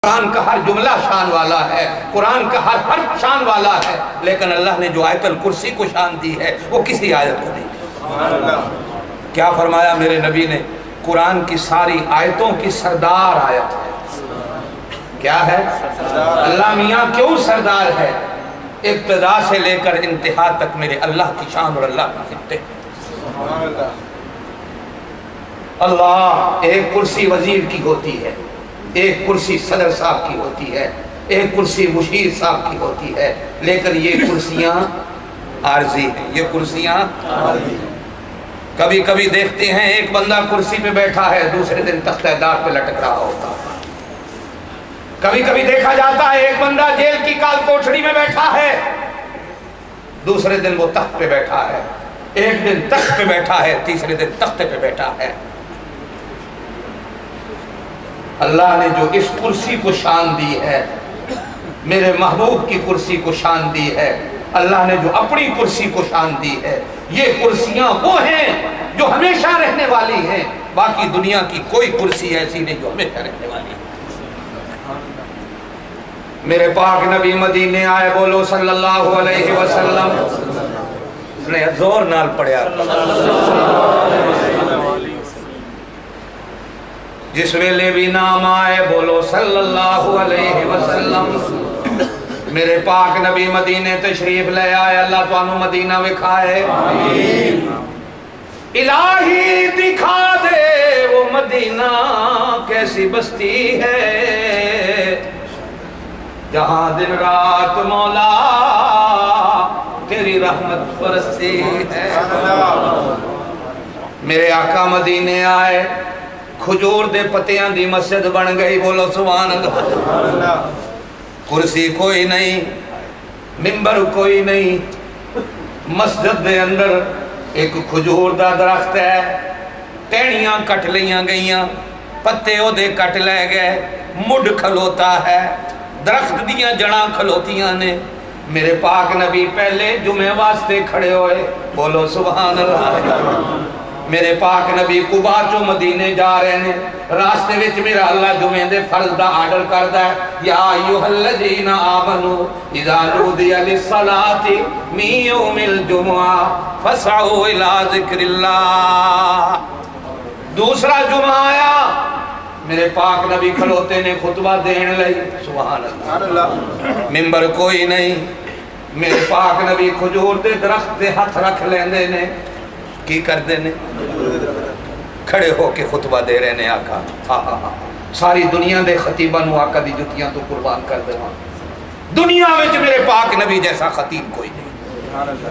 قرآن کا ہر جملہ شان والا ہے، قرآن کا ہر حرف شان والا ہے، لیکن اللہ نے جو آیت الکرسی کو شان دی ہے وہ کسی آیت کو نہیں دی۔ کیا فرمایا میرے نبی نے؟ قرآن کی ساری آیتوں کی سردار آیت ہے۔ کیا ہے؟ اللہ میاں کیوں سردار ہے؟ ابتدا سے لے کر انتہا تک میرے اللہ کی شان اور اللہ کی خطے۔ اللہ ایک کرسی وزیر کی ہوتی ہے، ایک کرسی صدر صاحب کی ہوتی ہے، ایک کرسی مشیر صاحب کی ہوتی ہے، لیکن یہ کرسیاں عارضی ہیں، یہ کرسیاں عارضی ہیں۔ کبھی کبھی دیکھتے ہیں ایک بندہ کرسی پہ بیٹھا ہے، دوسرے دن تختہ دار پہ لٹک رہا ہوتا ہے۔ کبھی کبھی دیکھا جاتا ہے ایک بندہ جیل کی کال کوٹھڑی میں بیٹھا ہے، دوسرے دن وہ تخت پہ بیٹھا ہے، ایک دن تخت پہ بیٹھا ہے، تیسرے دن تختے پہ بیٹھا ہے۔ اللہ نے جو اس کرسی کو شان دی ہے، میرے محبوب کی کرسی کو شان دی ہے، اللہ نے جو اپنی کرسی کو شان دی ہے، یہ کرسیاں وہ ہیں جو ہمیشہ رہنے والی ہیں، باقی دنیا کی کوئی کرسی ایسی نہیں جو ہمیشہ رہنے والی ہے۔ میرے پاک نبی مدینے آئے، بولو صلی اللہ علیہ وسلم، اس نے زور نال پڑھیا، جس ویلے بھی نام آئے بولو صلی اللہ علیہ وسلم۔ میرے پاک نبی مدینے تشریف لے آئے، اللہ تو انہوں مدینہ وکھائے، الہی دکھا دے وہ مدینہ کیسی بستی ہے، جہاں دن رات مولا تیری رحمت برستی ہے۔ میرے آقا مدینے آئے، کھجور دے پتیاں دی مسجد بن گئی، بولو سبحان اللہ۔ کرسی کوئی نہیں، منبر کوئی نہیں، مسجد دے اندر ایک کھجور دا درخت ہے، ٹہنیاں کٹ لیاں گئیاں، پتے او دے کٹ لے گئے، مڈ کھلوتا ہے، درخت دیاں جڑاں کھلوتیاں نے۔ میرے پاک نبی پہلے جمعہ واسطے کھڑے ہوئے، بولو سبحان اللہ۔ میرے پاک نبی قبا چو مدینے جا رہے ہیں، راستے وچ میرا اللہ جمعے دے فرض دا آرڈر کردا ہے، یا ایھا الذین آمنوا اذا نودی للصلاۃ من یوم الجمعہ فاسعوا الی ذکر اللہ۔ دوسرا جمعہ آیا، میرے پاک نبی کھلوتے نے خطبہ دین لئی، سبحان اللہ، منبر کوئی نہیں، میرے پاک نبی کھجور دے درخت دے ہاتھ رکھ لیندے نے، کی کر دینے کھڑے ہو کے خطبہ دے رہے نے آقا۔ ساری دنیا دے خطیبہ نو آقا دی جتیاں تو قربان کر دے، دنیا میں میرے پاک نبی جیسا خطیب کوئی نہیں۔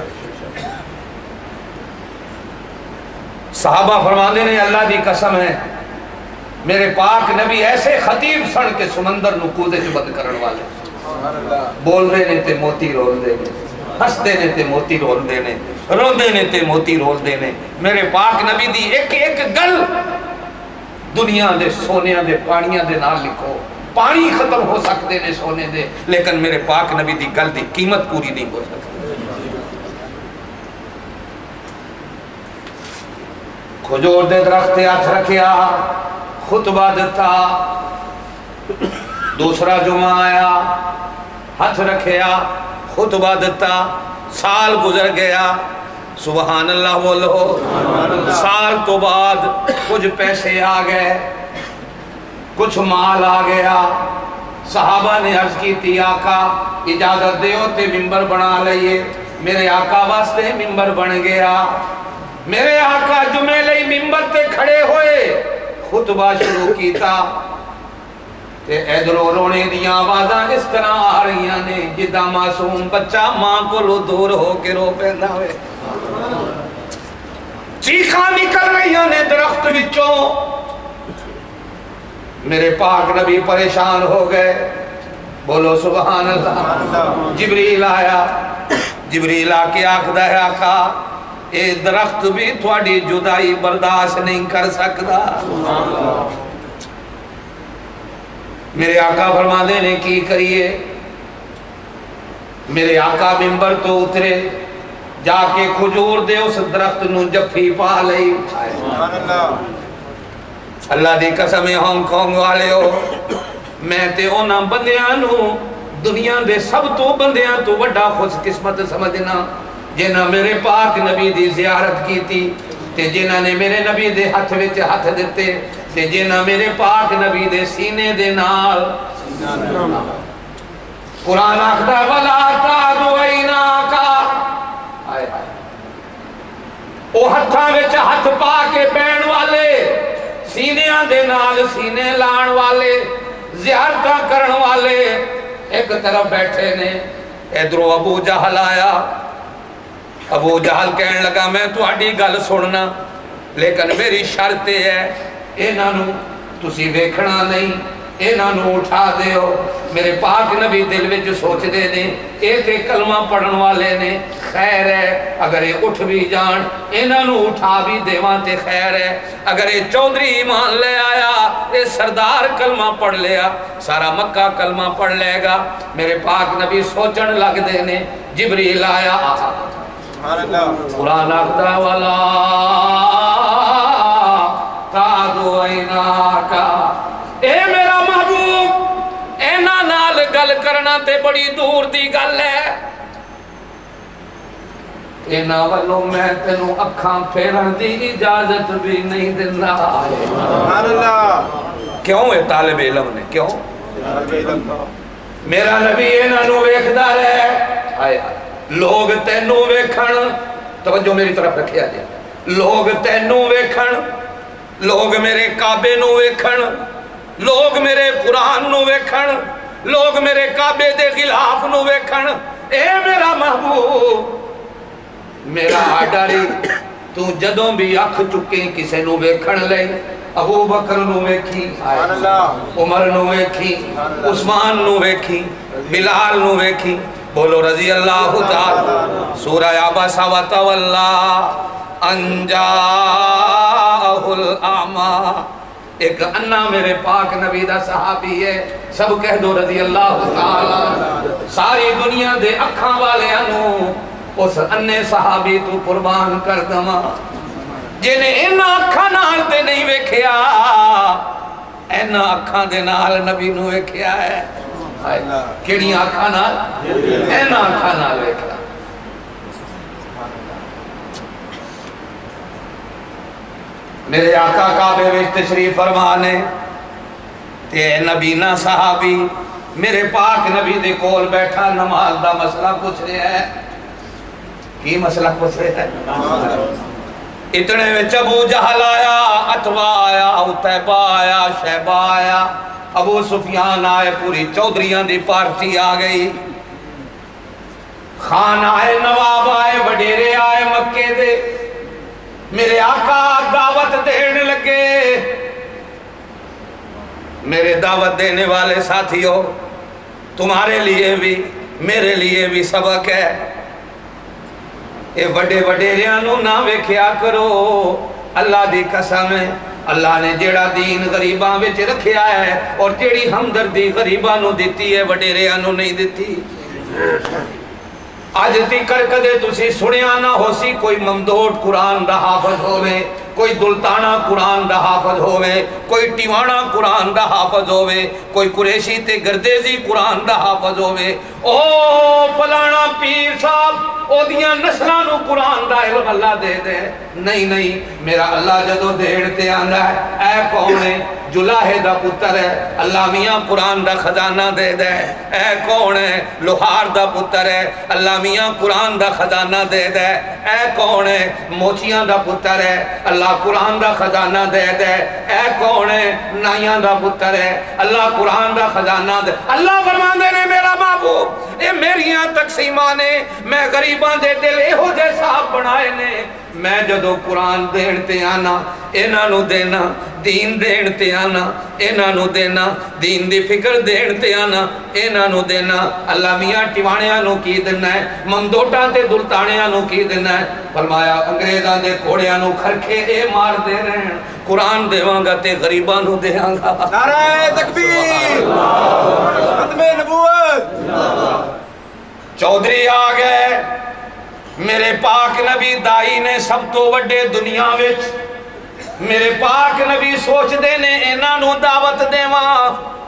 صحابہ فرماندے نے اللہ دی قسم ہے، میرے پاک نبی ایسے خطیب سن کے سمندر نو کودے چ بند کرن والے، بول دے نے تے موتی رول دے نے، ہس دے نے تے موتی رول دے نے، رو دے نے تے موتی رول دے نے۔ میرے پاک نبی دی ایک ایک گل دنیا دے سونیاں دے پانیاں دے نال لکھو، پانی ختم ہو سکتے نے سونے دے، لیکن میرے پاک نبی دی گل دی قیمت پوری نہیں ہو سکتی۔ کھجور دے درخت ہاتھ رکھیا، خطبہ دیتا، دوسرا جمعہ آیا، ہاتھ رکھیا، خطبہ دیتا، سال گزر گیا، سبحان اللہ بولو۔ سال تو بعد کچھ پیسے آ گئے، کچھ مال آ گیا، صحابہ نے عرض کی تھی آقا اجازت دیو تے منبر بنا لئیے، میرے آقا واسطے منبر بن گیا۔ میرے آقا جمعے لئی منبر تے کھڑے ہوئے، خطبہ شروع کیتا، تے ادھروں رونے دیاں آوازاں اس طرح آ رہی نے جدہ معصوم بچہ ماں کو لو دور ہو کے رو پیندا ہوئے، چیخاں نکل رہی نے درخت وچوں۔ میرے پاک نبی پریشان ہو گئے، بولو سبحان اللہ۔ جبریل آیا، جبریل آ کے آکھدا ہے آقا اے درخت بھی تھوڑی جدائی برداشت نہیں کر سکتا۔ میرے آقا فرما دے نے کی کریے، میرے آقا منبر تو اترے، جا کے کھجور دے اس درخت نو جفی پا لئی۔ اللہ دی قسم ہانگ کانگ والے ہو، میں تے اونا بندیاں نو دنیا دے سب تو بندیاں تو وڈا خوش قسمت سمجھنا جنہاں میرے پاک نبی دی زیارت کی تھی تے جنہاں نے میرے نبی دے ہاتھ وچ ہاتھ دیتے تے جنہاں میرے پاک نبی دے سینے دے نال قرآن آخدا وَلَا تَعْدُ عَيْنَاكَ او ہتھاں وچ ہاتھ پا کے بین والے سینیاں دے نال سینے لان والے زیارتاں کرن والے ایک طرف بیٹھے نے ادھروں ابو جہل آیا ابو جہل کہنے لگا میں تہاڈی گل سننا لیکن میری شرط ہے انہاں نو تسی ویکھنا نہیں انہاں نو اٹھا دیو میرے پاک نبی دل وچ سوچ دے نے اے تے کلمہ پڑھن والے نے خیر ہے اگر یہ اٹھ بھی جان انہاں نو اٹھا بھی دیواں تے خیر ہے اگر یہ چودھری ایمان لے آیا یہ سردار کلمہ پڑھ لیا سارا مکہ کلمہ پڑھ لے گا میرے پاک نبی سوچن لگ دے نے جبریل آیا قرآن آخدا وَلَا تَعْدُ عَيْنَاكَ اے میرا محبوب اینا نال گل کرنا تے بڑی دور دی گل ہے اینا والوں میں تینوں اکھاں پھیرن دی اجازت بھی نہیں دینا کیوں ہے طالب علم نے کیوں میرا نبی اینا نو ویکھدا رہے لوگ تینوں ویکھن توجہ میری طرف رکھیا جائے لوگ تینوں ویکھن لوگ میرے کعبے نو ویکھن لوگ میرے قرآن نو ویکھن لوگ میرے کعبے دے خلاف نو ویکھن اے میرا محبوب میرا آڈاری تو جدوں بھی اکھ چکے کسے نو ویکھن لے ابو بکر نو ویکھی عمر نو ویکھی عثمان نو ویکھی بلال نو ویکھی بولو رضی اللہ تعالی سورہ عبسہ وتولیٰ ان جاءہ الاعمیٰ ایک انہ میرے پاک نبی دا صحابی ہے سب کہہ دو رضی اللہ تعالی ساری دنیا دے اکھاں والے انو اس انہ صحابی تو قربان کر دما جنہیں اینا اکھاں نال تے نہیں ویکھیا اینا اکھاں دے نال نبی نو ویکھیا ہے کیڑی آنکھاں نال اینا آنکھاں نال ویکھیا میرے آقا کعبے وچ تشریف فرمانے تے نبینا صحابی میرے پاک نبی دے کول بیٹھا نماز دا مسئلہ پوچھ رہے ہے کی مسئلہ پوچھ رہے ہے اتنے میں ابو جہل آیا اتبا آیا عتیبہ آیا شیبہ آیا ابو سفیان آئے پوری چودھریاں دی پارٹی آگئی خان آئے نواب آئے وڈیرے آئے مکے دے میرے آقا دعوت دینے لگے میرے دعوت دینے والے ساتھیوں تمہارے لیے بھی میرے لیے بھی سبق ہے اے وڈے وڈیریاں نہ ویکھیا کرو اللہ دی قسم ہے اللہ نے جیڑا دین غریباں وچ رکھیا ہے اور جیڑی ہمدردی غریباں نو دیتی ہے وڈیریاں نو نہیں دیتی آج تی کرکدے تسی سنیا نہ ہو سی کوئی ممدوٹ قرآن دا حافظ ہوئے کوئی دلتانہ قرآن دا حافظ ہوئے کوئی ٹیوانہ قرآن دا حافظ ہوئے کوئی قریشی تے گردیزی قرآن دا حافظ ہوئے او فلانا پیر صاحب او دیاں نسلانو قرآن دا علم اللہ دے دے نہیں نہیں میرا اللہ جدو دیڑتے آندہ ہے اے کونے جلاہے دا پتر ہے اللہ میاں قرآن دا خزانہ دے دے اے کون ہے لوہار دا پتر ہے اللہ میاں قرآن دا خزانہ دے دے اے کون ہے موچیاں دا پتر ہے اللہ قرآن دا خزانہ دے دے اے کون ہے نائیاں دا پتر ہے اللہ قرآن دا خزانہ دے اللہ فرمان دے نے میرا محبوب اے میریاں تقسیمانے میں غریباں دے دل اے ہو جیسا بنائے نے میں جدو قرآن دیڑتے آنا اینا نو دینا دین دیڑتے آنا اینا نو دینا دین دی فکر دیڑتے آنا اینا نو دینا اللہ میاں ٹیوانیاں نو کی دینا ہے ممدوٹاں تے دلتانیاں نو کی دینا ہے فرمایا انگریزاں دے کوڑیاں نو کھرکھے اے مار دے رہے ہیں قرآن دیواں گا تے غریباں نو دے آنگا نعرہ تکبیر ختم نبوت چودھری آگئے میرے پاک نبی دائی نے سب تو وڈے دنیا وچ میرے پاک نبی سوچ دے نے اینا نو دعوت دے وہاں